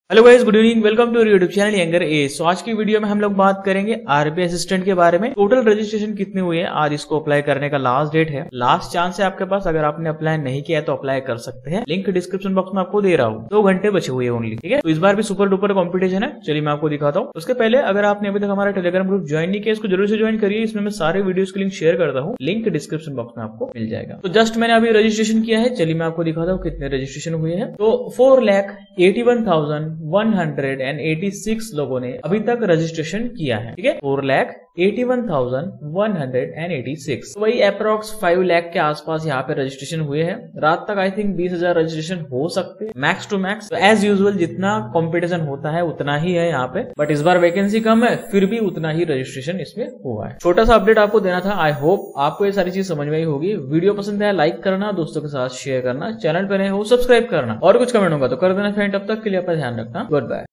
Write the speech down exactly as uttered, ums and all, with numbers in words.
Hello guys, good evening, welcome to YouTube channel younger age. तो आज की video में हम लोग बात करेंगे आरबीआई असिस्टेंट के बारे में। टोटल रजिस्ट्रेशन कितनी हुई है, आज इसको अप्लाई करने का लास्ट डेट है, लास्ट चांस है आपके पास। अगर आपने अप्लाई नहीं किया है तो अप्लाई कर सकते हैं, लिंक डिस्क्रिप्शन बॉक्स में आपको दे रहा हूँ। दो घंटे बचे हुए ओनली, ठीक है। तो इस बार भी सुपर डुपर कॉम्पिटिशन है, चलिए मैं आपको दिखाता हूँ। उसके पहले अगर आपने अभी तक हमारा टेलीग्राम ग्रुप ज्वाइन नहीं किया, इसको जरूर से ज्वाइन करिए। इसमें मैं सारे वीडियो के लिंक शेयर करता हूँ, लिंक डिस्क्रिप्शन बॉक्स में आपको मिल जाएगा। तो जस्ट मैंने अभी रजिस्ट्रेशन किया है, चलिए मैं आपको दिखाता हूँ कितने रजिस्ट्रेशन हुए हैं। तो four lakh eighty one thousand one hundred and eighty six लोगों ने अभी तक रजिस्ट्रेशन किया है, ठीक है। Four lakh eighty one thousand one hundred and eighty six, वही अप्रोक्स फाइव लैख के आसपास यहाँ पे रजिस्ट्रेशन हुए हैं। रात तक आई थिंक बीस हजार रजिस्ट्रेशन हो सकते हैं max to max. As usual जितना कंपटीशन होता है उतना ही है यहाँ पे, बट इस बार वैकेंसी कम है, फिर भी उतना ही रजिस्ट्रेशन इसमें हुआ है। छोटा सा अपडेट आपको देना था। आई होप आपको ये सारी चीज समझ में आई होगी। वीडियो पसंद है लाइक करना, दोस्तों के साथ शेयर करना, चैनल पर नए हो सब्सक्राइब करना, और कुछ कमेंट होगा तो कर देना फ्रेंड। तब तक के लिए अपना ध्यान रखना, गुड बाय।